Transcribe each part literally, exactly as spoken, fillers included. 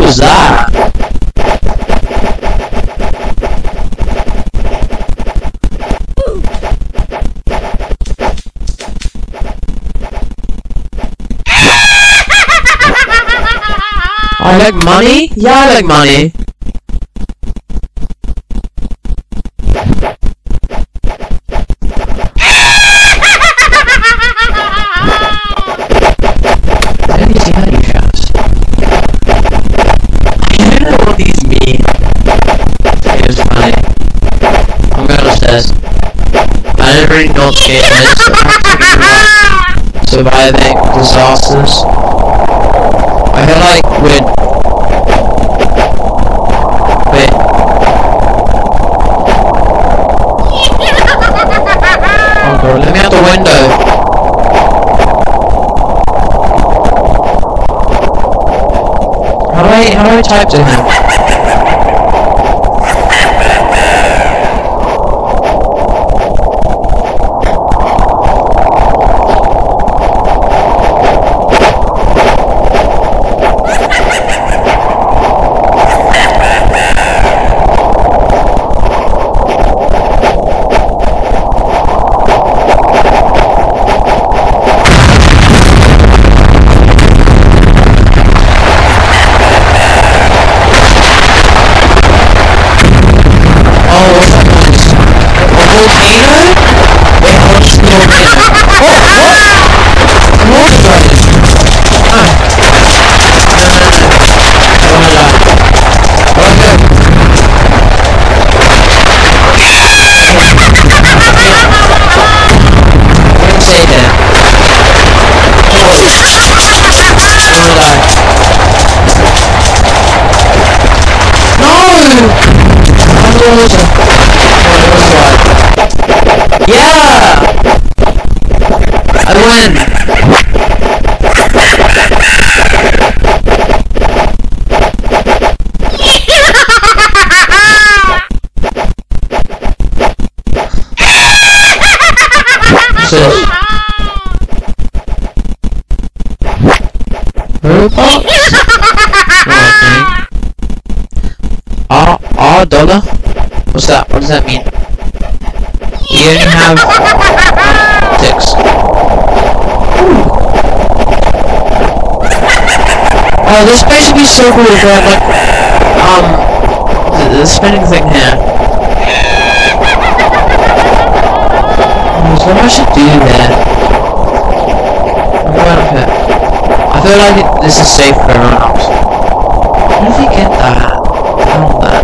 was that? I like money? Yeah, I like money. I didn't really know what the game is, so I'm thinking about surviving disasters. I feel like we're... Wait. Oh god, let me out the window. How do I, how do I type to him? Yeah! I win! So, roblox? R, R dollar? What's that? What does that mean? You only have six. Oh, this place would be so cool if they had like, um, the, the spinning thing here. So what I should do there? I'm going up here. I feel like this is safe for everyone else. Where did he get that? I want that.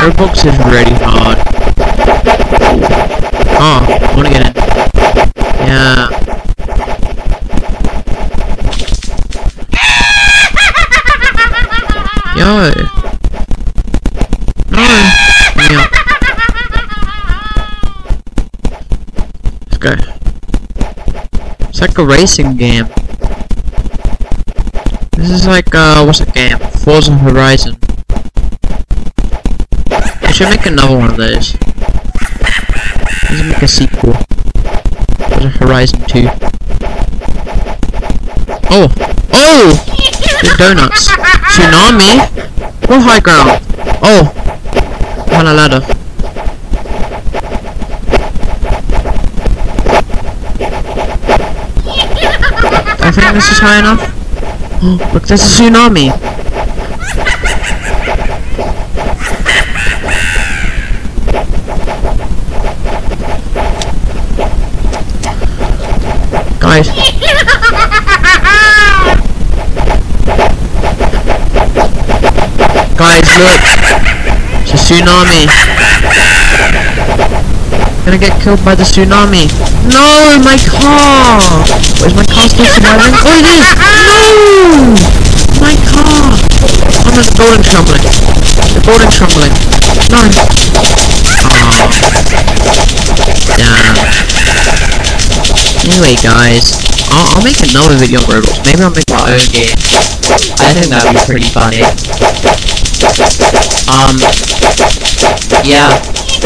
Roblox is really hard. Oh, I wanna get in. Yeah. Yo. No. Yeah. Let's go. It's like a racing game. This is like, uh, what's the game? Forza Horizon. I should make another one of those. Let's make a sequel. Forza Horizon two. Oh! Oh! The donuts. Tsunami? What high ground? Oh! On a ladder. I think this is high enough. Oh, look, there's a tsunami! Guys. Guys, look! It's a tsunami! I'm gonna get killed by the tsunami! No! My car! Where's my car still surviving? Oh, it is! No! My car! Oh no, the building's crumbling! The building's crumbling! No! Oh. Damn. Anyway, guys, I'll, I'll make another video on Roblox. Maybe I'll make my own game. I think that'd be pretty funny. Um, yeah.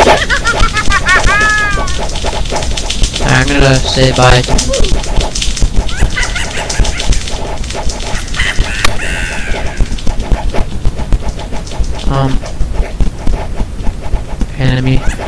I'm gonna say bye. Um, enemy.